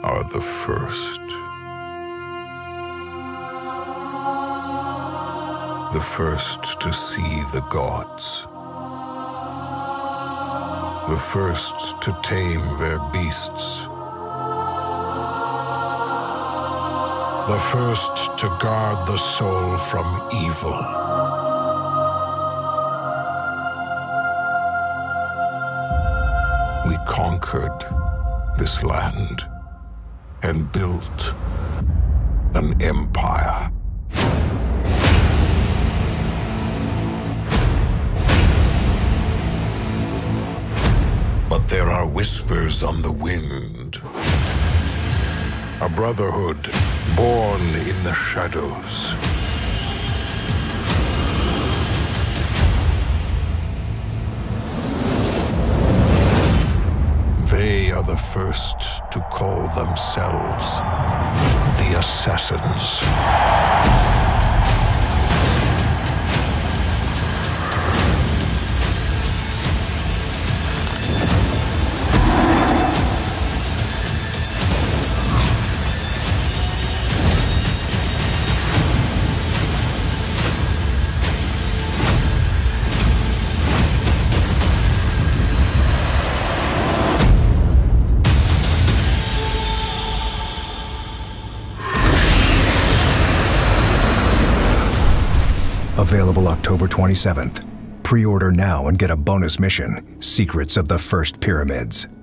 are the first. The first to see the gods. The first to tame their beasts. The first to guard the soul from evil. We conquered this land and built an empire. But there are whispers on the wind. A brotherhood born in the shadows. They are the first to call themselves the Assassins. Available October 27th. Pre-order now and get a bonus mission, Secrets of the First Pyramids.